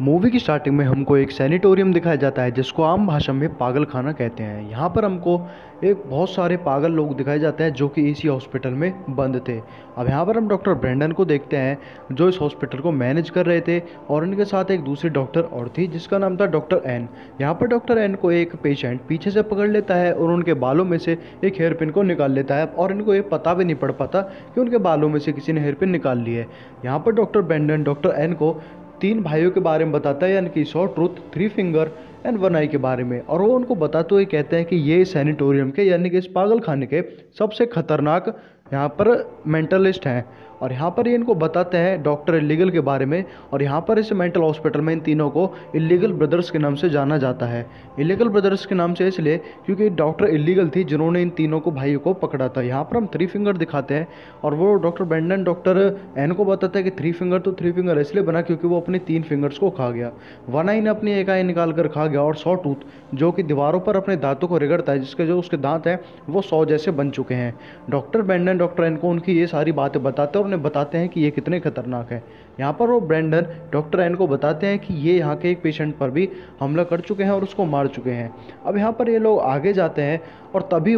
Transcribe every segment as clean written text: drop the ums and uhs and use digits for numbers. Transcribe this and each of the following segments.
Movie की starting में हमको एक सैनिटोरियम दिखाया जाता है जिसको आम भाषा में पागल खाना कहते हैं। यहाँ पर हमको एक बहुत सारे पागल लोग दिखाए जाते हैं जो कि इसी हॉस्पिटल में बंद थे। अब यहाँ पर हम डॉक्टर ब्रेंडन को देखते हैं जो इस हॉस्पिटल को मैनेज कर रहे थे और इनके साथ एक दूसरी डॉक्टर और थी जिसका नाम था डॉक्टर एन। यहाँ पर डॉक्टर एन को एक पेशेंट पीछे से पकड़ लेता है और उनके बालों में से एक हेयर पिन को निकाल लेता है और इनको ये पता भी नहीं पड़ पाता कि उनके बालों में से किसी ने हेयर पिन निकाल ली है। यहाँ पर डॉक्टर ब्रेंडन डॉक्टर एन को तीन भाइयों के बारे में बताता है, यानी कि सॉ ट्रूथ, three finger and one eye के बारे में। और वो उनको बताते हुए कहते हैं कि ये सैनिटोरियम के यानी कि इस पागल खाने के सबसे खतरनाक यहाँ पर मेंटलिस्ट हैं। और यहाँ पर ये इनको बताते हैं डॉक्टर इलीगल के बारे में। और यहाँ पर इस मेंटल हॉस्पिटल में इन तीनों को इलीगल ब्रदर्स के नाम से जाना जाता है। इलीगल ब्रदर्स के नाम से इसलिए क्योंकि डॉक्टर इलीगल थी जिन्होंने इन तीनों को भाइयों को पकड़ा था। यहाँ पर हम थ्री फिंगर दिखाते हैं और वो डॉक्टर ब्रेंडन डॉक्टर एन को बताता है कि थ्री फिंगर तो थ्री फिंगर इसलिए बना क्योंकि वो अपनी तीन फिंगर्स को खा गया। वन आई ने अपनी एक आई निकाल कर खा गया और सॉ टूथ जो कि दीवारों पर अपने दांतों को रगड़ता है, जिसके जो उसके दांत हैं वो 100 जैसे बन चुके हैं। डॉक्टर ब्रेंडन डॉक्टर एन को उनकी ये सारी बातें बताते हैं और उन्हें बताते हैं कि ये कितने खतरनाक है। यहाँ पर वो ब्रेंडन डॉक्टर एन को बताते हैं कि ये यहाँ के एक पेशेंट पर भी हमला कर चुके हैं और उसको मार चुके हैं। अब यहाँ पर ये लोग आगे जाते हैं और तभी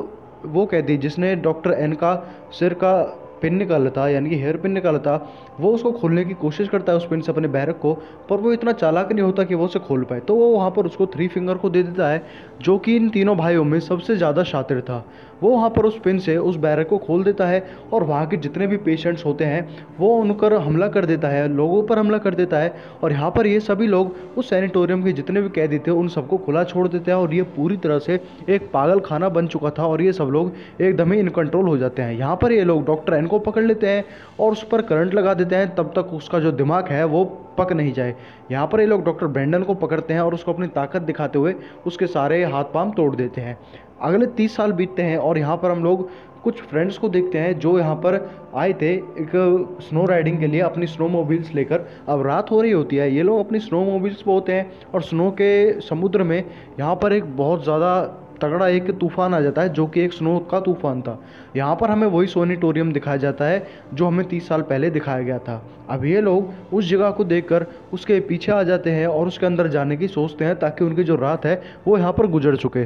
वो कैदी जिसने डॉक्टर एन का सिर का पिन निकाला था, यानी कि हेयर पिन निकाला था, वो उसको खोलने की कोशिश करता है उस पिन से अपने बैरक को, पर वो इतना चालाक नहीं होता कि वो उसे खोल पाए। तो वो वहाँ पर उसको थ्री फिंगर को दे देता है जो कि इन तीनों भाइयों में सबसे ज़्यादा शातिर था। वो वहाँ पर उस पिन से उस बैरक को खोल देता है और वहाँ के जितने भी पेशेंट्स होते हैं वो उन पर हमला कर देता है, लोगों पर हमला कर देता है। और यहाँ पर ये सभी लोग उस सैनिटोरियम के जितने भी कैदी थे उन सबको खुला छोड़ देते हैं और ये पूरी तरह से एक पागल खाना बन चुका था और ये सब लोग एकदम ही इनकंट्रोल हो जाते हैं। यहाँ पर ये लोग डॉक्टर एन को पकड़ लेते हैं और उस पर करंट लगा देते हैं तब तक उसका जो दिमाग है वो पक नहीं जाए। यहाँ पर ये लोग डॉक्टर ब्रेंडन को पकड़ते हैं और उसको अपनी ताकत दिखाते हुए उसके सारे हाथ पांव तोड़ देते हैं। अगले 30 साल बीतते हैं और यहाँ पर हम लोग कुछ फ्रेंड्स को देखते हैं जो यहाँ पर आए थे एक स्नो राइडिंग के लिए अपनी स्नो मोबिल्स लेकर। अब रात हो रही होती है, ये लोग अपनी स्नो मोबिल्स पे होते हैं और स्नो के समुद्र में यहाँ पर एक बहुत ज़्यादा तगड़ा एक तूफान आ जाता है जो कि एक स्नो का तूफान था। यहाँ पर हमें वही सोनिटोरियम दिखाया जाता है जो हमें 30 साल पहले दिखाया गया था। अब ये लोग उस जगह को देखकर उसके पीछे आ जाते हैं और उसके अंदर जाने की सोचते हैं ताकि उनकी जो रात है वो यहाँ पर गुजर चुके।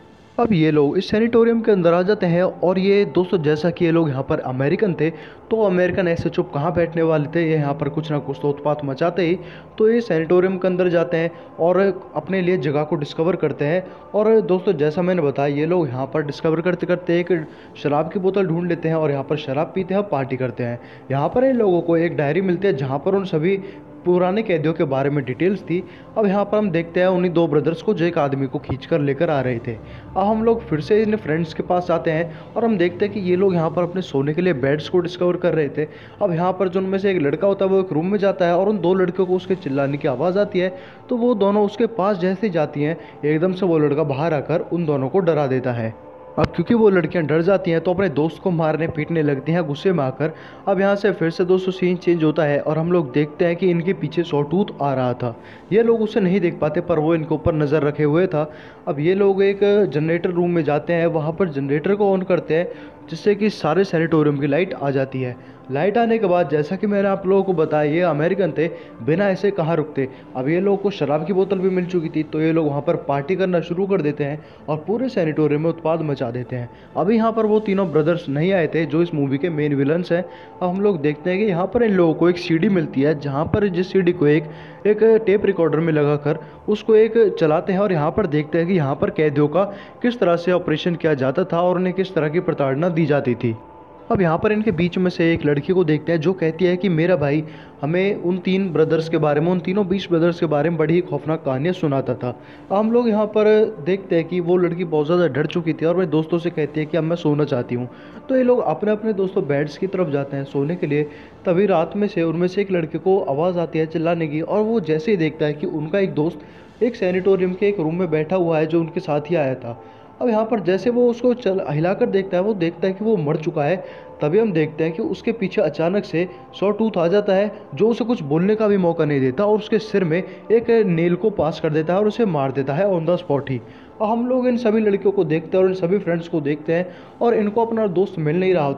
अब ये लोग इस सैनिटोरियम के अंदर आ जाते हैं और ये दोस्तों जैसा कि ये लोग यहाँ पर अमेरिकन थे तो अमेरिकन ऐसे चुप कहाँ बैठने वाले थे, ये यहाँ पर कुछ ना कुछ तो उत्पात मचाते ही। तो ये सैनिटोरियम के अंदर जाते हैं और अपने लिए जगह को डिस्कवर करते हैं। और दोस्तों जैसा मैंने बताया ये लोग यहाँ पर डिस्कवर करते करते एक शराब की बोतल ढूंढ लेते हैं और यहाँ पर शराब पीते हैं और पार्टी करते हैं। यहाँ पर इन लोगों को एक डायरी मिलती है जहाँ पर उन सभी पुराने कैदियों के बारे में डिटेल्स थी। अब यहाँ पर हम देखते हैं उन्हीं दो ब्रदर्स को जो एक आदमी को खींच कर लेकर आ रहे थे। अब हम लोग फिर से इन फ्रेंड्स के पास आते हैं और हम देखते हैं कि ये लोग यहाँ पर अपने सोने के लिए बेड्स को डिस्कवर कर रहे थे। अब यहाँ पर जो उनमें से एक लड़का होता है वो एक रूम में जाता है और उन दो लड़कियों को उसके चिल्लाने की आवाज़ आती है। तो वो दोनों उसके पास जैसे ही जाती हैं एकदम से वो लड़का बाहर आकर उन दोनों को डरा देता है। अब क्योंकि वो लड़कियां डर जाती हैं तो अपने दोस्त को मारने पीटने लगती हैं गुस्से में आकर। अब यहाँ से फिर से दोस्तों सीन चेंज होता है और हम लोग देखते हैं कि इनके पीछे सॉ टूथ आ रहा था। ये लोग उसे नहीं देख पाते पर वो इनके ऊपर नज़र रखे हुए था। अब ये लोग एक जनरेटर रूम में जाते हैं, वहाँ पर जनरेटर को ऑन करते हैं जिससे कि सारे सैनिटोरियम की लाइट आ जाती है। लाइट आने के बाद जैसा कि मैंने आप लोगों को बताया ये अमेरिकन थे, बिना ऐसे कहाँ रुकते। अब ये लोगों को शराब की बोतल भी मिल चुकी थी तो ये लोग वहाँ पर पार्टी करना शुरू कर देते हैं और पूरे सैनिटोरियम में उत्पाद मचा देते हैं। अभी यहाँ पर वो तीनों ब्रदर्स नहीं आए थे जो इस मूवी के मेन विलन्स हैं। अब हम लोग देखते हैं कि यहाँ पर इन लोगों को एक सीडी मिलती है जहाँ पर जिस सीडी को एक टेप रिकॉर्डर में लगाकर उसको एक चलाते हैं और यहाँ पर देखते हैं कि यहाँ पर कैदियों का किस तरह से ऑपरेशन किया जाता था और उन्हें किस तरह की प्रताड़ना दी जाती थी। अब यहाँ पर इनके बीच में से एक लड़की को देखते हैं जो कहती है कि मेरा भाई हमें उन तीन ब्रदर्स के बारे में, उन तीनों 20 ब्रदर्स के बारे में बड़ी ही खौफनाक कहानियाँ सुनाता था। हम लोग यहाँ पर देखते हैं कि वो लड़की बहुत ज़्यादा डर चुकी थी और अपने दोस्तों से कहती है कि अब मैं सोना चाहती हूँ। तो ये लोग अपने अपने दोस्तों बेड्स की तरफ जाते हैं सोने के लिए। तभी रात में से उनमें से एक लड़के को आवाज़ आती है चिल्लाने की और वो जैसे ही देखता है कि उनका एक दोस्त एक सैनिटोरियम के एक रूम में बैठा हुआ है जो उनके साथ ही आया था। अब यहाँ पर जैसे वो उसको हिलाकर देखता है, वो देखता है कि वो मर चुका है। तभी हम देखते हैं कि उसके पीछे अचानक से सॉ टूथ आ जाता है जो उसे कुछ बोलने का भी मौका नहीं देता और उसके सिर में एक नेल को पास कर देता है और उसे मार देता है ऑन द स्पॉट ही। हम लोग इन सभी लड़कियों को देखते हैं और इन सभी फ्रेंड्स को देखते हैं और इनको अपना दोस्त मिल नहीं रहा होता है।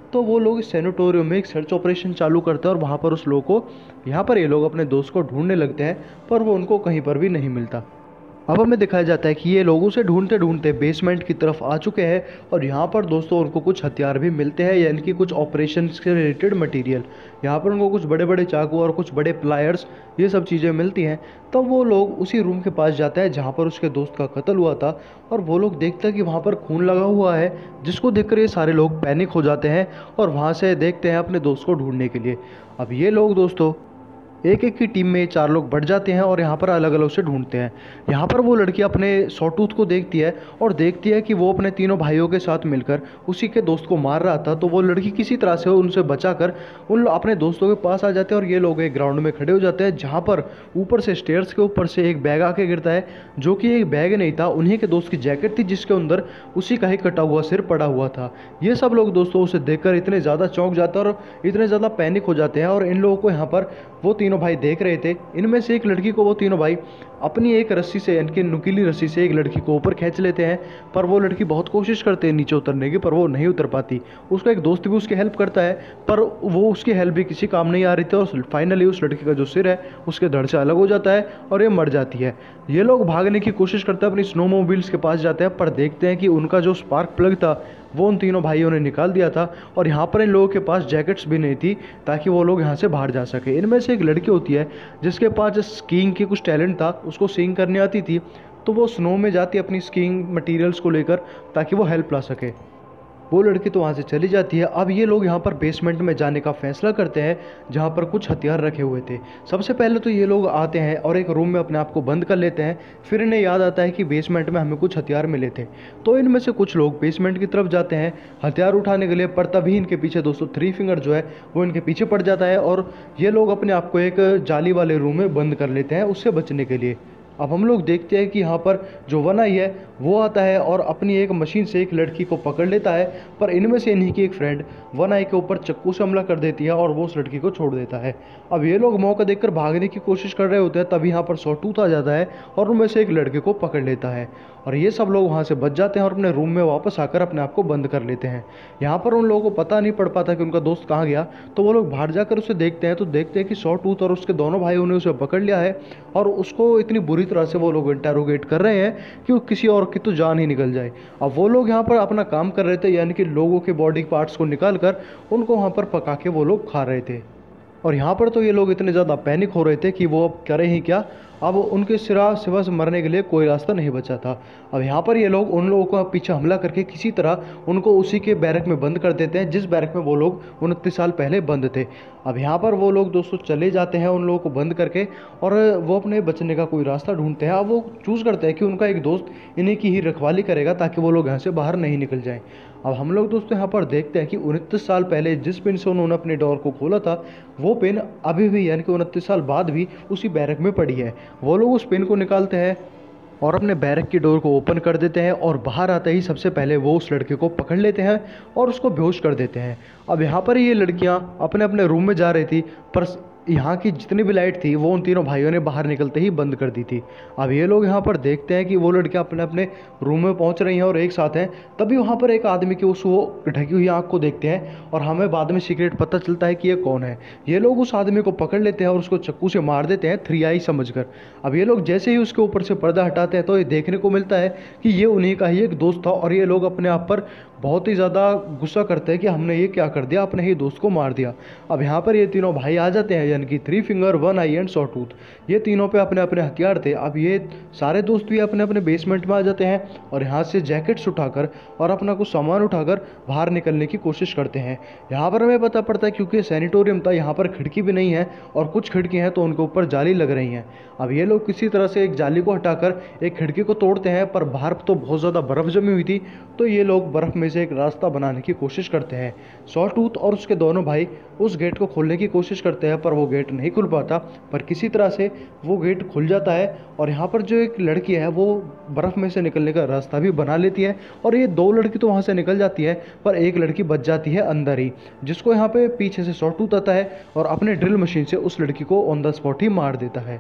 तो वो लोग इस सैनिटोरियम में एक सर्च ऑपरेशन चालू करते हैं और वहाँ पर उस लोग को यहाँ पर ये लोग अपने दोस्त को ढूंढने लगते हैं, पर वो उनको कहीं पर भी नहीं मिलता। अब हमें दिखाया जाता है कि ये लोग उसे ढूंढते ढूंढते बेसमेंट की तरफ आ चुके हैं और यहाँ पर दोस्तों उनको कुछ हथियार भी मिलते हैं, यानी कि कुछ ऑपरेशन से रिलेटेड मटेरियल। यहाँ पर उनको कुछ बड़े बड़े चाकू और कुछ बड़े प्लायर्स, ये सब चीज़ें मिलती हैं। तब वो लोग उसी रूम के पास जाते हैं जहाँ पर उसके दोस्त का कत्ल हुआ था, और वो लोग देखते हैं कि वहाँ पर खून लगा हुआ है, जिसको देखकर ये सारे लोग पैनिक हो जाते हैं और वहाँ से देखते हैं अपने दोस्त को ढूंढने के लिए। अब ये लोग दोस्तों एक एक की टीम में 4 लोग बढ़ जाते हैं और यहाँ पर अलग अलग से ढूंढते हैं। यहाँ पर वो लड़की अपने सॉटूथ को देखती है और देखती है कि वो अपने तीनों भाइयों के साथ मिलकर उसी के दोस्त को मार रहा था। तो वो लड़की किसी तरह से उनसे बचाकर अपने दोस्तों के पास आ जाते हैं और ये लोग एक ग्राउंड में खड़े हो जाते हैं, जहाँ पर ऊपर से स्टेयर्स के ऊपर से एक बैग आके गिरता है, जो कि एक बैग नहीं था, उन्हीं के दोस्त की जैकेट थी, जिसके अंदर उसी का ही कटा हुआ सिर पड़ा हुआ था। ये सब लोग दोस्तों उसे देखकर इतने ज़्यादा चौंक जाते हैं और इतने ज़्यादा पैनिक हो जाते हैं, और इन लोगों को यहाँ पर वो तीनों भाई देख रहे थे। इनमें से एक लड़की को वो तीनों भाई अपनी एक रस्सी से, यानी कि नुकीली रस्सी से एक लड़की को ऊपर खींच लेते हैं, पर वो लड़की बहुत कोशिश करते हैं नीचे उतरने की, पर वो नहीं उतर पाती। उसका एक दोस्त भी उसकी हेल्प करता है, पर वो उसकी हेल्प भी किसी काम नहीं आ रही थी, और फाइनली उस लड़की का जो सिर है उसके धड़ से अलग हो जाता है और ये मर जाती है। ये लोग भागने की कोशिश करते हैं, अपनी स्नोमोबाइल्स के पास जाते हैं, पर देखते हैं कि उनका जो स्पार्क प्लग था वो उन तीनों भाइयों ने निकाल दिया था, और यहाँ पर इन लोगों के पास जैकेट्स भी नहीं थी ताकि वो लोग यहाँ से बाहर जा सके। इनमें से एक लड़की होती है जिसके पास स्कीइंग की कुछ टैलेंट था, उसको स्कीइंग करने आती थी, तो वो स्नो में जाती अपनी स्कीइंग मटेरियल्स को लेकर ताकि वो हेल्प ला सके। वो लड़की तो वहाँ से चली जाती है। अब ये लोग यहाँ पर बेसमेंट में जाने का फैसला करते हैं, जहाँ पर कुछ हथियार रखे हुए थे। सबसे पहले तो ये लोग आते हैं और एक रूम में अपने आप को बंद कर लेते हैं, फिर इन्हें याद आता है कि बेसमेंट में हमें कुछ हथियार मिले थे। तो इनमें से कुछ लोग बेसमेंट की तरफ जाते हैं हथियार उठाने के लिए, पर तभी इनके पीछे दोस्तों 3 फिंगर जो है वो इनके पीछे पड़ जाता है, और ये लोग अपने आप को एक जाली वाले रूम में बंद कर लेते हैं उससे बचने के लिए। अब हम लोग देखते हैं कि यहाँ पर जो वन आई है वो आता है और अपनी एक मशीन से एक लड़की को पकड़ लेता है, पर इनमें से इन्हीं की एक फ्रेंड वन आई के ऊपर चक्कू से हमला कर देती है और वो उस लड़की को छोड़ देता है। अब ये लोग मौका देखकर भागने की कोशिश कर रहे होते हैं, तभी यहाँ पर सॉटूथ आ जाता है और उनमें से एक लड़के को पकड़ लेता है, और ये सब लोग वहाँ से बच जाते हैं और अपने रूम में वापस आकर अपने आप को बंद कर लेते हैं। यहाँ पर उन लोगों को पता नहीं पड़ पाता कि उनका दोस्त कहाँ गया, तो वो लोग बाहर जाकर उसे देखते हैं, तो देखते हैं कि सॉटूथ और उसके दोनों भाइयों ने उसे पकड़ लिया है और उसको इतनी बुरी तरह से वो लोग इंटेरोगेट कर रहे हैं कि वो किसी और की तो जान ही निकल जाए। अब वो लोग यहाँ पर अपना काम कर रहे थे, यानी कि लोगों के बॉडी पार्ट्स को निकाल कर उनको वहाँ पर पका के वो लोग खा रहे थे। और यहाँ पर तो ये लोग इतने ज़्यादा पैनिक हो रहे थे कि वो अब करें ही क्या। अब उनके सिवा से मरने के लिए कोई रास्ता नहीं बचा था। अब यहाँ पर ये लोग उन लोगों को पीछे हमला करके किसी तरह उनको उसी के बैरक में बंद कर देते हैं जिस बैरक में वो लोग 29 साल पहले बंद थे। अब यहाँ पर वो लोग दोस्तों चले जाते हैं उन लोगों को बंद करके, और वो अपने बचने का कोई रास्ता ढूंढते हैं। अब वो चूज़ करते हैं कि उनका एक दोस्त इन्हीं की ही रखवाली करेगा ताकि वो लोग यहाँ से बाहर नहीं निकल जाएँ। अब हम लोग दोस्तों यहाँ पर देखते हैं कि 29 साल पहले जिस पिन से उन्होंने अपने डोर को खोला था, वो पिन अभी भी, यानी कि 29 साल बाद भी उसी बैरक में पड़ी है। वो लोग उस पिन को निकालते हैं और अपने बैरक की डोर को ओपन कर देते हैं, और बाहर आते ही सबसे पहले वो उस लड़के को पकड़ लेते हैं और उसको बेहोश कर देते हैं। अब यहाँ पर ये लड़कियाँ अपने अपने रूम में जा रही थी, पर यहाँ की जितनी भी लाइट थी वो उन तीनों भाइयों ने बाहर निकलते ही बंद कर दी थी। अब ये लोग यहाँ पर देखते हैं कि वो लड़कियाँ अपने अपने रूम में पहुँच रही हैं और एक साथ हैं, तभी वहाँ पर एक आदमी की वो ढकी हुई आँख को देखते हैं, और हमें बाद में सीक्रेट पता चलता है कि ये कौन है। ये लोग उस आदमी को पकड़ लेते हैं और उसको चक्कू से मार देते हैं 3i समझकर। अब ये लोग जैसे ही उसके ऊपर से पर्दा हटाते हैं तो ये देखने को मिलता है कि ये उन्हीं का ही एक दोस्त था, और ये लोग अपने आप पर बहुत ही ज़्यादा गुस्सा करते हैं कि हमने ये क्या कर दिया, अपने ही दोस्त को मार दिया। अब यहाँ पर ये तीनों भाई आ जाते हैं, यानी कि 3 फिंगर, 1 आई एंड सॉटूथ। ये तीनों पे अपने अपने हथियार थे। अब ये सारे दोस्त भी अपने अपने बेसमेंट में आ जाते हैं और यहाँ से जैकेट्स उठाकर और अपना कुछ सामान उठाकर बाहर निकलने की कोशिश करते हैं। यहाँ पर हमें पता पड़ता है क्योंकि सैनिटोरियम था, यहाँ पर खिड़की भी नहीं है और कुछ खिड़की हैं तो उनके ऊपर जाली लग रही हैं। अब ये लोग किसी तरह से एक जाली को हटाकर एक खिड़की को तोड़ते हैं, पर बाहर तो बहुत ज़्यादा बर्फ़ जमी हुई थी, तो ये लोग बर्फ़ में से एक रास्ता बनाने की कोशिश करते हैं। सॉटूथ और उसके दोनों भाई उस गेट को खोलने की कोशिश करते हैं, पर वो गेट नहीं खुल पाता, पर किसी तरह से वो गेट खुल जाता है। और यहाँ पर जो एक लड़की है वो बर्फ़ में से निकलने का रास्ता भी बना लेती है, और ये 2 लड़की तो वहाँ से निकल जाती है, पर एक लड़की बच जाती है अंदर ही, जिसको यहाँ पे पीछे से सॉटूथ आता है और अपने ड्रिल मशीन से उस लड़की को ऑन द स्पॉट ही मार देता है।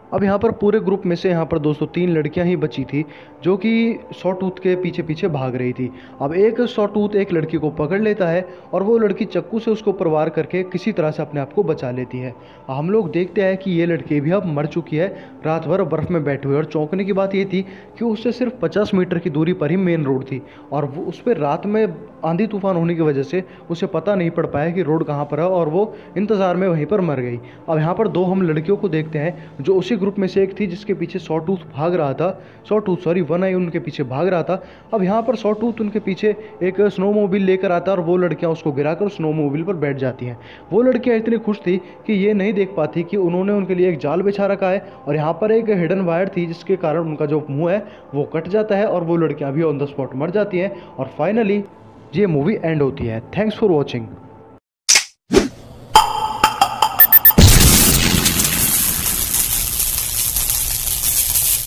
अब यहाँ पर पूरे ग्रुप में से यहाँ पर दोस्तों 3 लड़कियाँ ही बची थी जो कि सॉ टूथ के पीछे पीछे भाग रही थी। अब एक सॉ टूथ एक लड़की को पकड़ लेता है और वो लड़की चाकू से उसको ऊपर वार करके किसी तरह से अपने आप को बचा लेती है। हम लोग देखते हैं कि ये लड़की भी अब मर चुकी है, रात भर बर्फ़ में बैठी हुई। और चौंकने की बात ये थी कि उससे सिर्फ 50 मीटर की दूरी पर ही मेन रोड थी और वो उस पर रात में आंधी तूफान होने की वजह से उसे पता नहीं पड़ पाया कि रोड कहाँ पर है और वो इंतज़ार में वहीं पर मर गई। अब यहाँ पर 2 हम लड़कियों को देखते हैं जो उसी ग्रुप में से एक थी जिसके पीछे सॉ टूथ भाग रहा था, वन आई उनके पीछे भाग रहा था। अब यहाँ पर सॉ टूथ उनके पीछे एक स्नो मोबिल लेकर आता है और वो लड़कियाँ उसको गिराकर स्नो मोबिल पर बैठ जाती हैं। वो लड़कियाँ इतनी खुश थी कि ये नहीं देख पाती कि उन्होंने उनके लिए एक जाल बिछा रखा है और यहाँ पर एक हिडन वायर थी जिसके कारण उनका जो मुंह है वो कट जाता है और वो लड़कियाँ भी ऑन द स्पॉट मर जाती हैं और फाइनली ये मूवी एंड होती है। Thanks for watching.